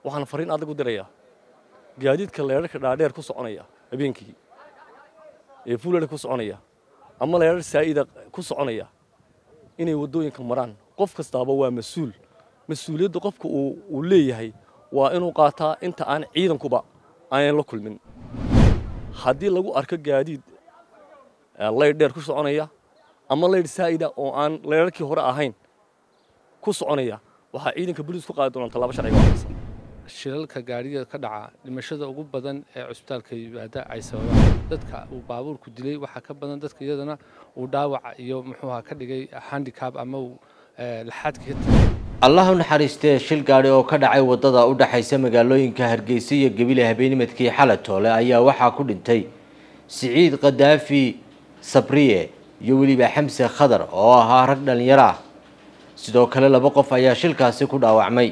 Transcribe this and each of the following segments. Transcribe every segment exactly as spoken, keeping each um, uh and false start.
waxaan fariin adag u dirayaa gaadiidka leerarka dhaadheer ku soconaya habeenkii ee fuulada ku soconaya ama leerar saa'ida ku soconaya inay wadooyinka maraan qof kastaaba waa mas'uul mas'uuliyadda qofka uu uu leeyahay waa inuu qaataa inta aan ciidankuba aan la kulmin haddii lagu arko gaadiid leer dheer ku soconaya ama leer saa'ida oo aan leerarkii hore ahayn ku soconaya waxa ciidanka booliisku qaadi doonaan talaabo sharci ah shilalka gaariga ka dhaca dhimashada ugu badan ee cusbitaalka yimaada ay sababaan dadka uu baabuurku dilay waxa ka badan dadka iyadana uu dhaawac iyo muxuu ka dhigay handicap ama uu laxadka Allah u naxariistay shil gaari oo ka dhacay wadada u dhaxaysa magaalooyinka Hargeysa iyo Gabiley habeenimidkii Xalatoole ayaa waxa ku dhintay Siciid Qadaafi Sabriye iyo waliba Xamse Khadar oo ahaa rag dhalinyaro ah sidoo kale laba qof ayaa shilkaasi ku dhaawacmay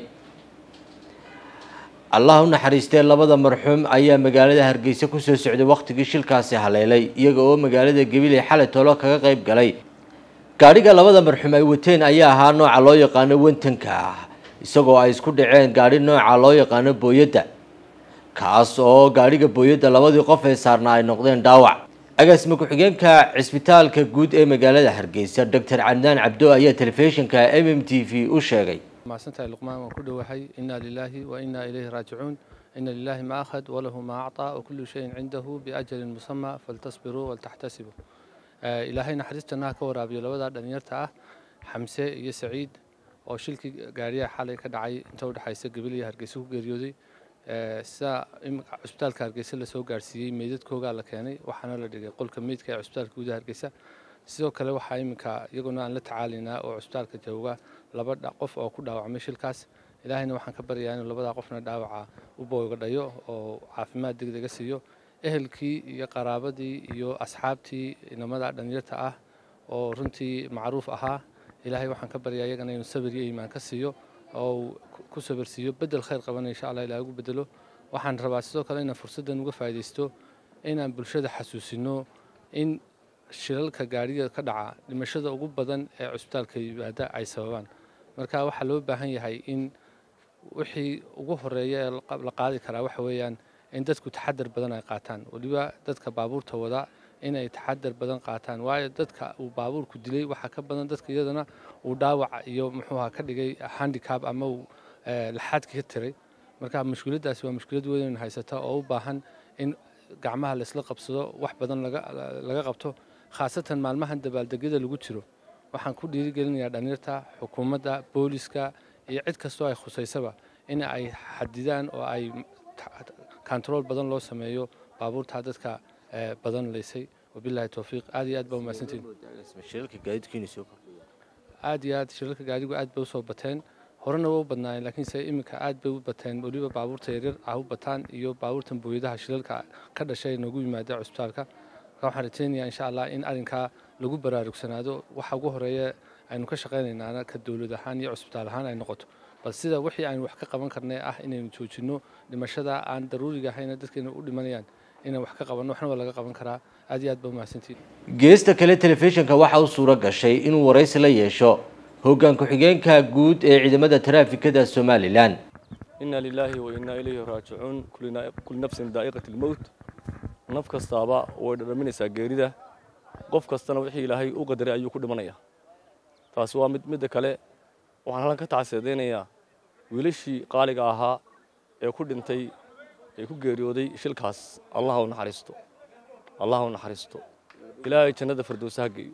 Allah u naxariistay labada marxuum ayaa magaalada Hargeysa ku soo socday waqtigii shilkaasi haleelay iyaga oo magaalada Gabiley Xalatoole kaga qayb galay gaariga labada marxuum ay wateen ayaa ahaa nooca loo yaqaan wantanka isagoo ay isku dhaceen gaari nooca loo yaqaan booyada kaas oo gaariga booyada labadii qof ee saarnaa ay noqdeen dhaawac agaasima ku-xigeenka cisbitaalka guud ee magaalada Hargeysa Doctor Cadnaan Cabdo ayaa telefishinka M M T V u sheegay maasantahay Luqmaan waan ku dhawahay inna lillahi wa inna ilayhi raaji'uun inna lillahi ma akhad wa lahu ma a'ta wa kullu shay'in 'indahu bi ajalin musamma faltasbiru wal tahtasibu ilaahay naxariistana ka waraabiyo labada dhalinyarta ah Xamse iyo Saciid oo shilkii gaariga xalay ka dhacay inta u dhaxaysa Gabiley iyo Hargeysa ku geeriyooday sa cusbitaalka Hargeysa la soo gaarsiiyay meedadkooda la keenay waxaana la dhigay qolka meedka ee cusbitaalka gudaha Hargeysa sidoo kale waxa iminka iyaguna aan la tacaalinaa oo cusbitaalka jooga laba qof oo ku dhaawacmay shilkaas ilaahayna waxaan ka baryaa in labada qofna dhaawaca u boogadhayo oo caafimaad degdeg ah siiyo ehelkii iyo qaraabadii iyo asxaabtii inamada dhalinyarta ah oo runtii macruuf ahaa ilaahay waxaan ka baryaa iyagana inuu sabir iyo iimaan ka siiyo oo ku sabir siiyo bedel khayr qaban insha Allah ilaahay ugu bedelo waxaan rabaa sidoo kale inaan fursadan uga faa'iideysto inaan bulshada xasuusino in shilalka gaariga ka dhaca dhimashada ugu badan ee cusbitaalka yimaada ay sababaan marka waxa loo baahan yahay in wixii ugu horeeya la qaadi karaa waxa weeyaan in dadku taxadar badan ay qaataan waliba dadka baabuurta wada in ay taxadar badan qaataan waayo dadka uu baabuurku dilay waxa ka badan dadka iyadana uu dhaawac iyo muxuu ka dhigay handicap ama uu laxadka ka tiray marka mushkiladaasi waa mushkilad weyn haysata oo u baahan in gacmaha la isla qabsado wax badan laga laga qabto khaasatan maalmahan dabaaldegyada lagu jiro waxaan ku dhiirigelinayaa dhalinyarta xukuumadda booliska iyo cid kastoo ay khusaysaba in ay xadidaan oo ay control badan loo sameeyo baabuurta dadka badan leysay wabillahi tawfiiq aad iyo aad baa umaasantiin shilka gaadiidkiina soo kordhiyay aad iyo aad shilka gaadigu aad bay soo bateen horena waa u badnaayeen laakiin se iminka aad bay u bateen waliba baabuurta yaryar ah u bataan iyo baabuurtan booyadaha shilalka ka dhashay nagu yimaada cusbitaalka waxaan rajaynayaa insha Allah in arinka lagu baraarugsanaado waxa ugu horeeya aynu ka shaqeynaynaa ka dawlad ahaan iyo cusbitaal ahaan ay noqoto bal sida wixii aynu wax ka qaban karnay ah inaynu joojino dhimashada aan daruuriga ahayn dadkeena u dhimanayaan inaan wax ka qabanno waxna laga qaban karaa aad iyo aad baa mahadsantiin geesta kale telefishinka waxa uu suura gashay inuu wareysi la yeesho hoggaan ku-xigeenka guud ee ciidamada taraafikada Somaliland inna lillahi wa inna ilayhi raaji'uun kullu nafsin daa'iqatul maut naf kastaaba way dhadhaminaysaa geerida qof kastana wixii ilaahay u qadaray ayuu ku dhimanayaa taas waa mid mid kale waxaan halkan ka tacsiideynayaa wiilashii qaaliga ahaa ee ku dhintay ee ku geeriyooday shilkaas Allah u naxariisto Allah u naxariisto ilaahay jannada firdawsa geeyo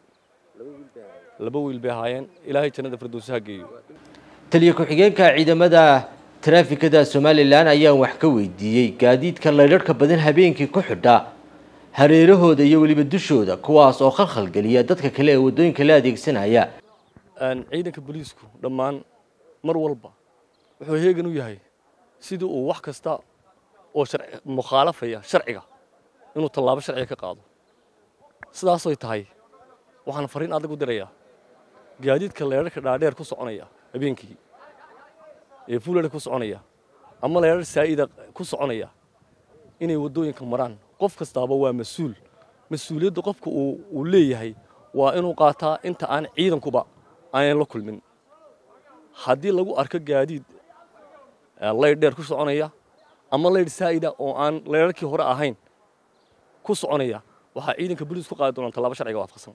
laba wiil bay ahaayeen ilaahay jannada firdawsa geeyo taliye ku-xigeenka ciidamada taraafikada Somaliland ayaa wax ka weydiiyay gaadiidka leerarka badan habeenkii ku xidha hareerahooda iyo waliba dushooda kuwaas oo khalkhal galiya dadka kale ee wadooyinka la adeegsanaya aan ciidanka booliisku dhammaan mar walba wuxuu heegan u yahay sidii uu wax kasta oo sharci mukhalafaya sharciga inuu tallaabo sharci ka qaado sidaas oo tahay waxaan fariin adag u dirayaa gaadiidka leerarka dhaadheer ku soconaya habeenkii ee fuulada ku soconaya ama leerar saa'ida ku soconaya inay wadooyinka maraan qof kastaaba waa mas'uul mas'uuliyadda qofka uu uu leeyahay waa inuu qaataa inta aan ciidankuba aan la kulmin haddii lagu arko gaadiid laydh dheer ku soconaya ama laydh saa'ida oo aan laydharkii hore ahayn ku soconaya waxaa ciidanka booliisku qaadi doonaan tallaabo sharciga waafaqsan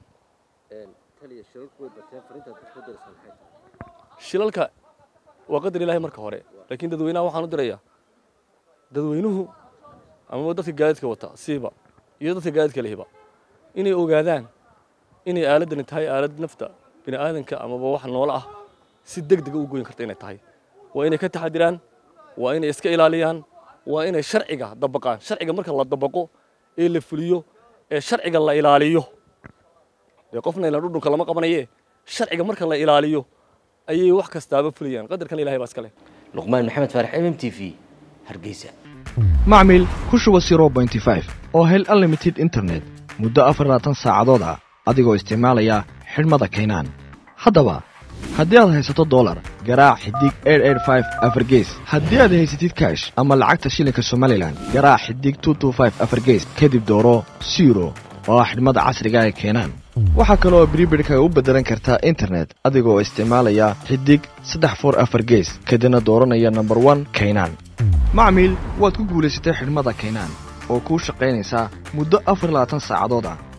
shilalka waa qadar ilaahay marka hore laakiin dadweynaha waxaan u dirayaa dadweynuhu ama dadka gaadiidka wata siiba iyo dadka gaadiidka lehiba inay ogaadaan inay aaladani tahay aalad nafta bini aadanka amaba wax noolo ah si degdeg u goyn karta inay tahay waa inay ka taxadiraan waa inay iska ilaaliyaan waa inay sharciga dabaqaan sharciga marka la dabaqo ee la fuliyo ee sharciga la ilaaliyo ee qofna ila dhudhunka lama qabanaye sharciga marka la ilaaliyo ayay wax kastaaba fuliyaan qadarkan ilaahay baa iska leh luqmaan maxamed faarax M M T V hargeysa macmiil ku shuba zero point five oo hel unlimited internet muddo afar iyo labaatan saacadood ah adigoo isticmaalaya xidhmada kaynaan haddaba haddii aad haysato dollar garaac xidig eight eight five afar gees haddii aad haysatid cash ama lacagta shilinka Somaliland garaac xidig two two five afar gees kadib dooro zero oo xidhmada casriga ah ee kaynaan waxa kale oo prepaid-ka u bedelan kartaa internet adigoo isticmaalaya xidig saddex four afar gees kadibna dooranaya number one kaynaan macmiil waad ku guulaysatay xidhmada kaynaan oo ku shaqaynaysa muddo afar iyo labaatan saacadood ah